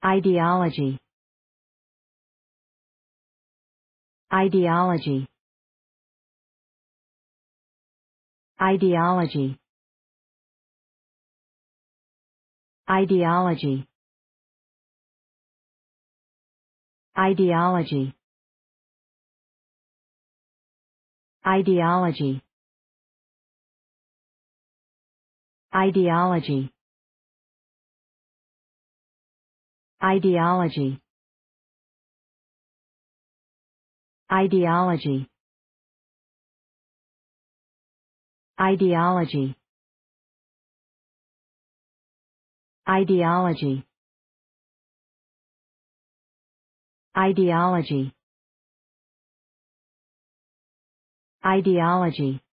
ideology, ideology, ideology, ideology, ideology, ideology, ideology, ideology, ideology, ideology, ideology, ideology, ideology,